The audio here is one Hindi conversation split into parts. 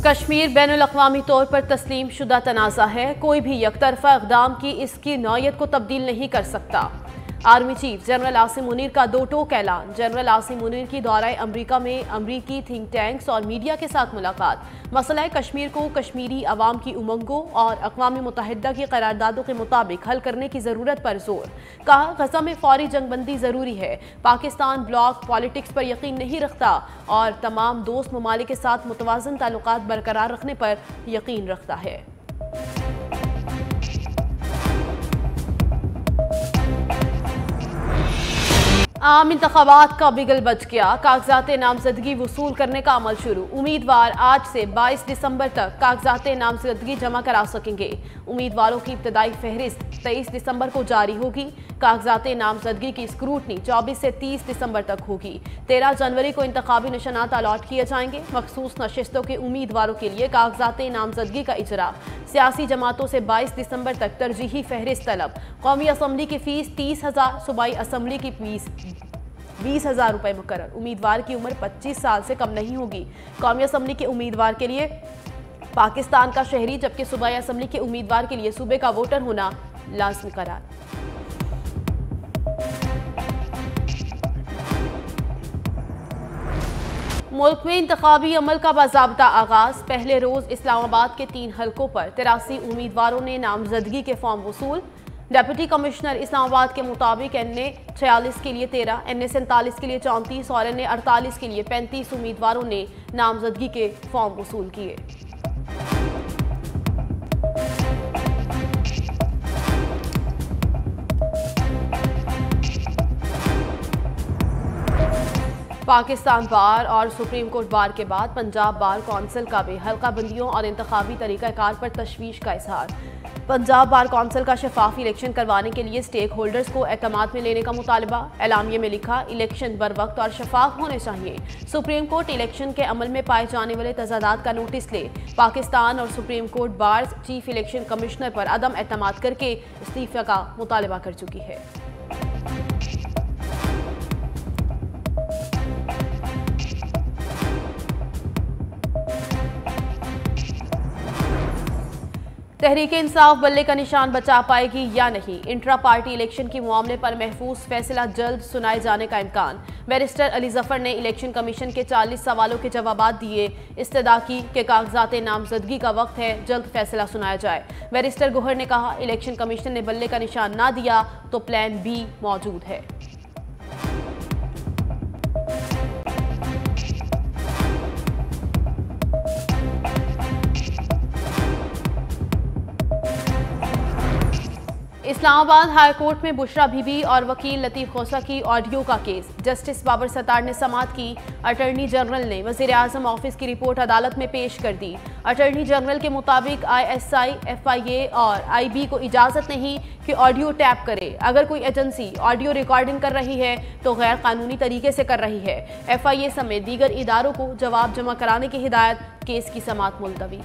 कश्मीर बैनुल-अक़वामी तौर पर तस्लीम शुदा तनाज़ा है, कोई भी यकतरफा इक़दाम की इसकी नौयत को तब्दील नहीं कर सकता। Army chief general Asim Munir का दो टोक ऐलान। जनरल आसिम मुनीर की दौरा अमरीका में अमरीकी थिंक टैंक्स और मीडिया के साथ मुलाकात। मसला कश्मीर को कश्मीरी अवाम की उमंगों और अक़वाम मुत्तहिदा की करारदादों के मुताबिक हल करने की ज़रूरत पर जोर। कहा, गज़ा में फौरी जंगबंदी ज़रूरी है। पाकिस्तान ब्लॉक पॉलिटिक्स पर यकीन नहीं रखता और तमाम दोस्त ममालिक के साथ मुतवाज़न ताल्लुकात बरकरार रखने पर यकीन रखता है। आम इंतखाबात का बिगल बच गया। कागजात नामजदगी वसूल करने का अमल शुरू। उम्मीदवार आज से 22 दिसंबर तक कागजात नामजदगी जमा करा सकेंगे। उम्मीदवारों की इब्तदाई फहरिस्त 23 दिसंबर को जारी होगी। कागजात नामजदगी की स्क्रूटनी 24 से 30 दिसंबर तक होगी। 13 जनवरी को इंतखाबी निशानात अलॉट किए जाएंगे। मखसूस नशिस्तों के उम्मीदवारों के लिए कागजात नामजदगी का इजरा। सियासी जमातों से 22 दिसंबर तक तरजीही फहरिस्त तलब। कौमी असम्बली की फीस 30,000, सूबाई असम्बली की फीस 20,000 रुपये मुकर्रर। उम्मीदवार की उम्र 25 साल से कम नहीं होगी। कौमी असम्बली के उम्मीदवार के लिए पाकिस्तान का शहरी, जबकि सूबाई असम्बली के उम्मीदवार के लिए सूबे का वोटर होना लाजमी करार। मुल्क में इंतखाबी अमल का बाज़ाब्ता आगाज। पहले रोज इस्लामाबाद के 3 हलकों पर 83 उम्मीदवारों ने नामजदगी के फॉर्म वसूल। डिप्टी कमिश्नर इस्लामाबाद के मुताबिक NA 46 के लिए 13, NA 47 के लिए 34 और NA 48 के लिए 35 उम्मीदवारों ने नामजदगी के फॉर्म वसूल किए। पाकिस्तान बार और सुप्रीम कोर्ट बार के बाद पंजाब बार कौंसिल का भी हल्का बंदियों और इंतखाबी तरीक़ाकार पर तशवीश का इजहार। पंजाब बार कौंसिल का शफाफ इलेक्शन करवाने के लिए स्टेक होल्डर्स को एतमाद में लेने का मुतालबा। एलामिये में लिखा, इलेक्शन बर वक्त और शफाफ होने चाहिए। सुप्रीम कोर्ट इलेक्शन के अमल में पाए जाने वाले तजादात का नोटिस ले। पाकिस्तान और supreme court bar chief election commissioner पर अदम एतमाद करके इस्तीफे का मुतालबा कर चुकी है। तहरीक इंसाफ बल्ले का निशान बचा पाएगी या नहीं। इंट्रा पार्टी इलेक्शन के मामले पर महफूज फैसला जल्द सुनाए जाने का इम्कान। बैरिस्टर अली जफर ने इलेक्शन कमीशन के 40 सवालों के जवाबात दिए। इस्तदा की के कागजात नामजदगी का वक्त है, जल्द फैसला सुनाया जाए। बैरिस्टर गोहर ने कहा, इलेक्शन कमीशन ने बल्ले का निशान ना दिया तो प्लान B मौजूद है। इस्लामाबाद हाई कोर्ट में बुशरा बीबी और वकील लतीफ़ खोसा की ऑडियो का केस। जस्टिस बाबर सत्तार ने समाअत की। अटॉर्नी जनरल ने वज़ीर आज़म ऑफिस की रिपोर्ट अदालत में पेश कर दी। अटॉर्नी जनरल के मुताबिक ISI, FIA और IB को इजाज़त नहीं कि ऑडियो टैप करे। अगर कोई एजेंसी ऑडियो रिकॉर्डिंग कर रही है तो गैर कानूनी तरीके से कर रही है। FIA समेत दीगर इदारों को जवाब जमा कराने की हिदायत। केस की समाअत मुलतवी।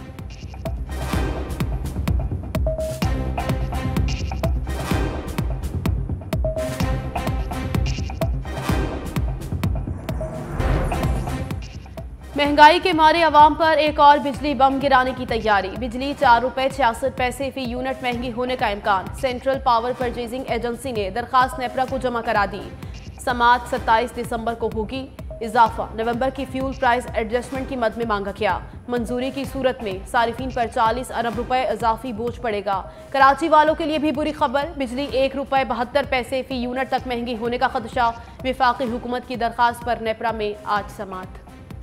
महंगाई के मारे अवाम पर एक और बिजली बम गिराने की तैयारी। बिजली 4 रुपये 66 पैसे फी यूनिट महंगी होने का इम्कान। सेंट्रल पावर परचेजिंग एजेंसी ने दरखास्त नेपरा को जमा करा दी। समाअत 27 दिसंबर को होगी। इजाफा नवंबर की फ्यूल प्राइस एडजस्टमेंट की मद में मांगा गया। मंजूरी की सूरत में सारिफीन पर 40 अरब रुपए इजाफी बोझ पड़ेगा। कराची वालों के लिए भी बुरी खबर। बिजली 1 रुपये 72 पैसे फी यूनिट तक महंगी होने का खदशा। विफाकी हुकूमत की दरखास्त पर नेपरा में आज समाअत।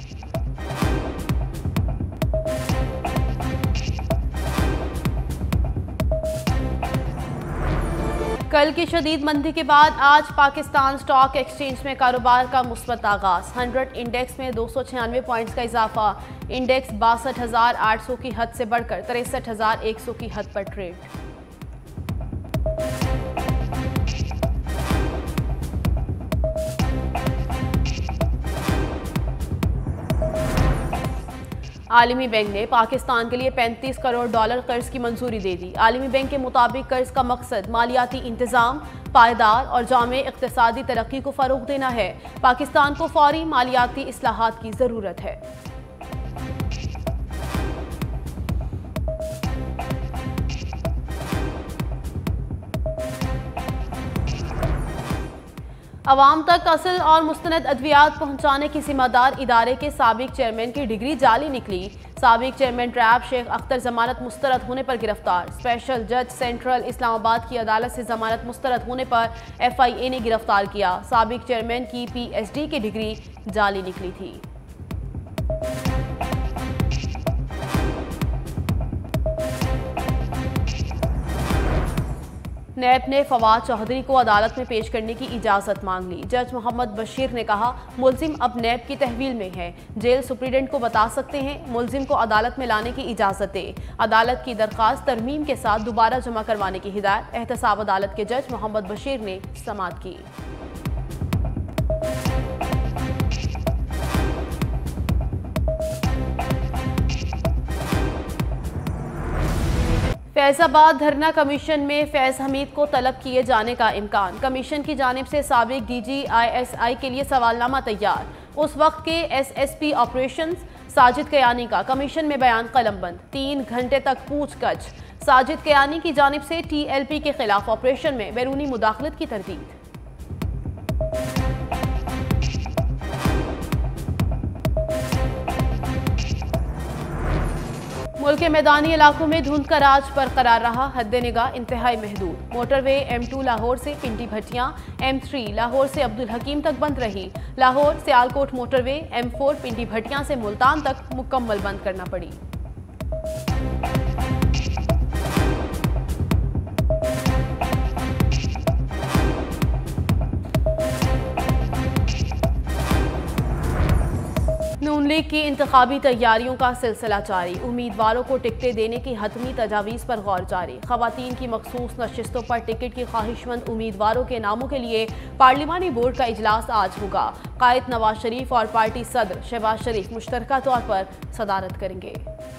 कल की शदीद मंदी के बाद आज पाकिस्तान स्टॉक एक्सचेंज में कारोबार का मुस्बत आगाज। 100 इंडेक्स में 296 पॉइंट्स का इजाफा। इंडेक्स 62,800 की हद से बढ़कर 63,100 की हद पर ट्रेड। आलमी बैंक ने पाकिस्तान के लिए $35 करोड़ कर्ज की मंजूरी दे दी। आलमी बैंक के मुताबिक कर्ज का मकसद मालियाती इंतजाम, पायदार और जामे इक्तिसादी तरक्की को फरोग देना है। पाकिस्तान को फौरी मालियाती इस्लाहात की जरूरत है। अवाम तक असल और मुस्तनद अद्वियात पहुंचाने की जिम्मेदार इदारे के साबिक चेयरमैन की डिग्री जाली निकली। साबिक चेयरमैन ट्रैब शेख अख्तर जमानत मुस्तरद होने पर गिरफ्तार। स्पेशल जज सेंट्रल इस्लामाबाद की अदालत से जमानत मुस्तरद होने पर FIA ने गिरफ्तार किया। साबिक चेयरमैन की PhD की डिग्री जाली निकली थी। नैब ने फवाद चौधरी को अदालत में पेश करने की इजाज़त मांग ली। जज मोहम्मद बशीर ने कहा, मुलजिम अब नैब की तहवील में है, जेल सुप्रीडेंट को बता सकते हैं, मुलजिम को अदालत में लाने की इजाज़त दे। अदालत की दरख्वास्त तरमीम के साथ दोबारा जमा करवाने की हिदायत एहतसाब अदालत के जज मोहम्मद बशीर ने समाअत की। फैजाबाद धरना कमीशन में फैज हमीद को तलब किए जाने का इम्कान। कमीशन की जानिब से साबिक DG ISI के लिए सवालनामा तैयार। उस वक्त के SSP ऑपरेशंस साजिद कयानी का कमीशन में बयान कलमबंद। 3 घंटे तक पूछगछ। साजिद कयानी की जानिब से TLP के खिलाफ ऑपरेशन में बैरूनी मुदाखलत की तरदीद। मुल्क के मैदानी इलाकों में धुंध का राज बरकरार रहा। हद्दे निगाह इंतहाई महदूद। मोटरवे M2 लाहौर से पिंडी भट्टियां, M3 लाहौर से अब्दुल हकीम तक बंद रही। लाहौर सियालकोट मोटरवे M4 पिंडी भट्टियां से मुल्तान तक मुकम्मल बंद करना पड़ी। नून लीग की इंतखाबी तैयारियों का सिलसिला जारी। उम्मीदवारों को टिकटें देने की हतमी तजावीज़ पर गौर जारी। खवातीन की मखसूस नशिस्तों पर टिकट की ख्वाहिशमंद उम्मीदवारों के नामों के लिए पार्लिमानी बोर्ड का इजलास आज होगा। कायद नवाज शरीफ और पार्टी सदर शहबाज शरीफ मुश्तरका तौर पर सदारत करेंगे।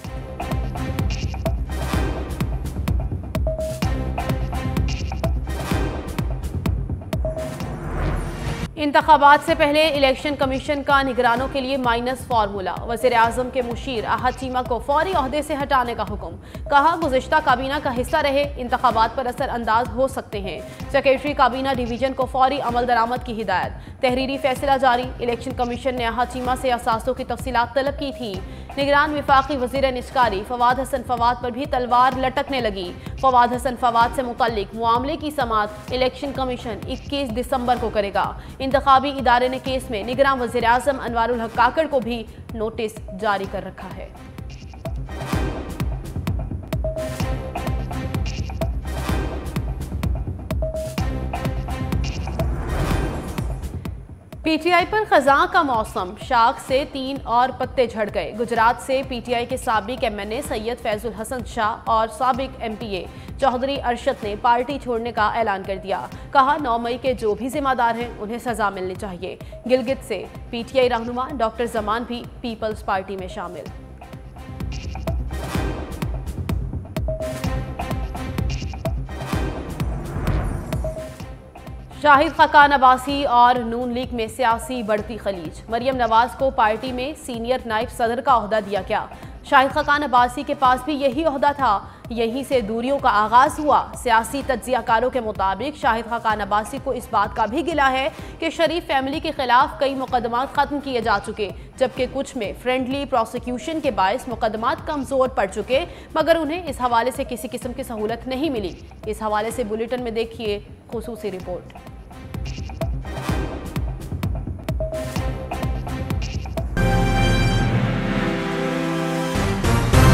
इंतखाबात से पहले इलेक्शन कमीशन का निगरानों के लिए माइनस फार्मूला। वज़ीर आज़म के मुशीर आहद चीमा को फौरी ओहदे से हटाने का हुक्म। कहा, गुज़िश्ता काबीना का हिस्सा रहे, इंतखाबात पर असर अंदाज हो सकते हैं। सेक्रेटरी काबीना डिवीजन को फौरी अमल दरामद की हिदायत। तहरीरी फैसला जारी। इलेक्शन कमीशन ने आहद चीमा से असासों की तफसीलात तलब की थी। निगरान विफाकी वज़ीर निस्कारी फवाद हसन फवाद पर भी तलवार लटकने लगी। फवाद हसन फवाद से मुतल्लिक मामले की समाअत इलेक्शन कमीशन 21 दिसंबर को करेगा। इंतखाबी इदारे ने केस में निगरान वज़ीर आज़म अनवारुल हक काकड़ को भी नोटिस जारी कर रखा है। PTI पर खज़ां का मौसम। शाख से 3 और पत्ते झड़ गए। गुजरात से PTI के साबिक MNA सैयद फैजुल हसन शाह और साबिक MPA चौधरी अरशद ने पार्टी छोड़ने का ऐलान कर दिया। कहा, 9 मई के जो भी जिम्मेदार हैं उन्हें सजा मिलनी चाहिए। गिलगित से PTI रहनुमा डॉक्टर जमान भी पीपल्स पार्टी में शामिल। शाहिद खाकान अब्बासी और नून लीग में सियासी बढ़ती खलीज। मरियम नवाज को पार्टी में सीनियर नायब सदर का ओहदा दिया गया। शाहिद खाकान अब्बासी के पास भी यही ओहदा था। यहीं से दूरियों का आगाज हुआ। सियासी तज्जियाकारों के मुताबिक शाहिद खाकान अब्बासी को इस बात का भी गिला है कि शरीफ फैमिली के खिलाफ कई मुकदमात खत्म किए जा चुके, जबकि कुछ में फ्रेंडली प्रोसिक्यूशन के बायस मुकदमात कमजोर पड़ चुके, मगर उन्हें इस हवाले से किसी किस्म की सहूलत नहीं मिली। इस हवाले से बुलेटिन में देखिए खुसूसी रिपोर्ट।